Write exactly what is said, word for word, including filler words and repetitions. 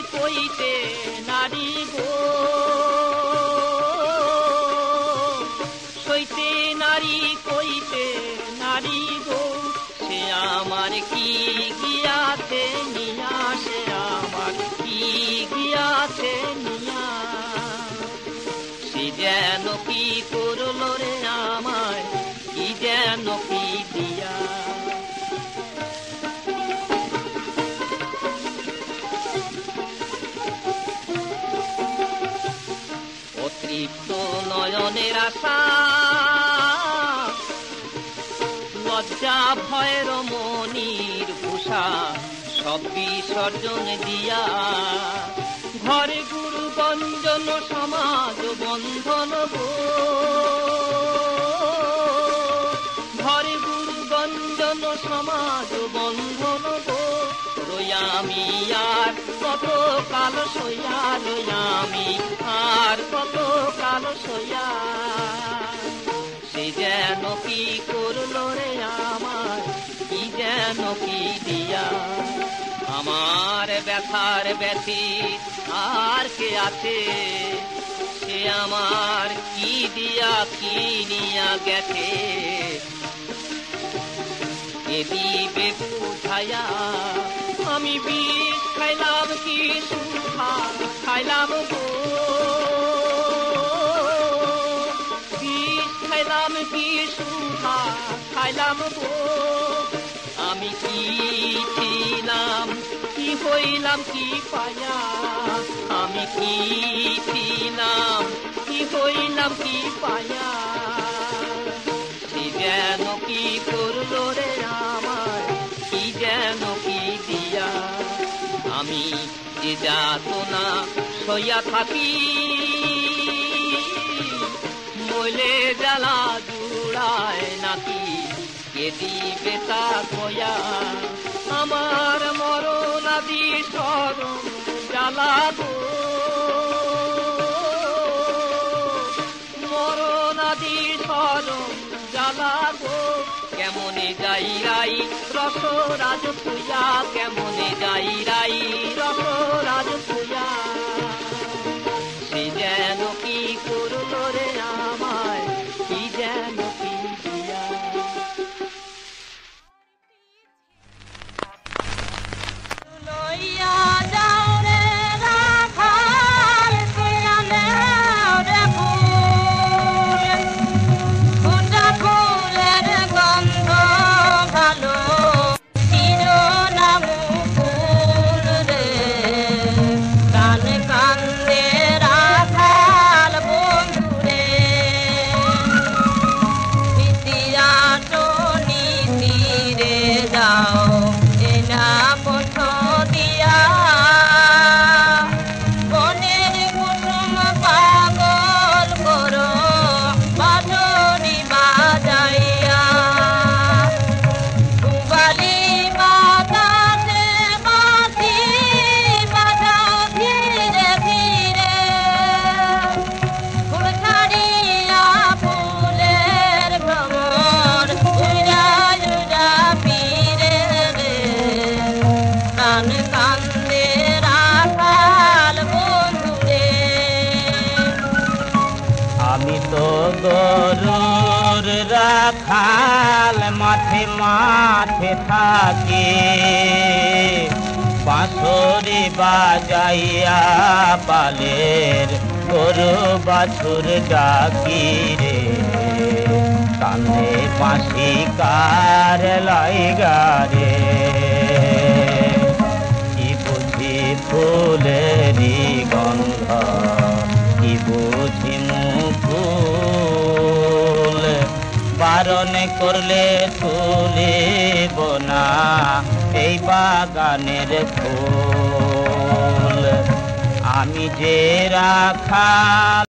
কইতে নারী গো, সইতে নারী কইতে নারী গো, সে আমার কি গিয়াছে নিয়া, সে আমার কি গিয়াছে নিয়া, সে যেন কি করলো রে আমায়, কি যেন কি দিয়া। অতৃপ্ত নয়নের আশা, লজ্জা ভয়ের মনির ভূষা সব বিসর্জন দিয়া, ঘরে গুরু গঞ্জন সমাজ বন্ধন গো, ঘরে গুরু গঞ্জন সমাজ বন্ধন গো, রয়ামি আর কত কাল সইয়া, রয়ামি আর কত কাল সইয়া, সে যেন কি করলো রে আমার, কি যেন কি দিয়া। আমার ব্যথার ব্যথি আর কে আছে, সে আমার কি দিয়া কি নিয়া গেছে, এ দিবে বুঝায়া। আমি বিষ খাইলাম কি সুখা খাইলাম গো, বিষ খাইলাম কি সুখা খাইলাম গো, আমি কি ছিলাম কি হইলাম কি পায়া, আমি কি ছিলাম কি হইলাম কি পায়া, সে যেন কি করলো রে আমার, কি যেন কি দিয়া। আমি যে যাতনা সইয়া থাকি, মইলে জ্বালা জুড়ায় নাকি, কে দিবে তা কয়া। আমার মরণ আদি শরণ জ্বালা গো, মরণ আদি শরণ জ্বালা গো, কেমনে যাই রাই রস রাজ পূজা, কেমনে যাই রাই রস রাজ পূজা, সে যেন কি করলো রে আমায়, কি যেন কি দিয়া। লইয়া যাও রে রাখাল, তুইয়া নেও রে ফুল, ফুটা ফুলের গন্ধ ভালো, শিরোনাম ফুল রে, কান কান্দে রাখাল বন্ধু রে, বিদ্যা টনি তীরে যাও এনা পথ দিয়া, বনের কুসুম পাগল করো বাঁশরি বাজাইয়া, পুবালি বাতাসে বাঁশি বাজাও ধীরে ধীরে, ফুল ছাড়িয়া ফুলের ভ্রমর উড়া উড়া ফিরে রে, প্রাণ কান্দে রাখাল বন্ধু রে। আমি তো গরুর রাখাল, মাঠে মাঠে থাকি, বাঁশরি বাজাইয়া পালের গরু বাছুর ডাকি রে, কানে বাঁশি কার লাইগা রে, কি বুঝি ফুলেরই গন্ধ, কি বুঝি মুকুল, বারণ করলে তুলিব না এই বাগানের ফুল, আমি যে রাখাল।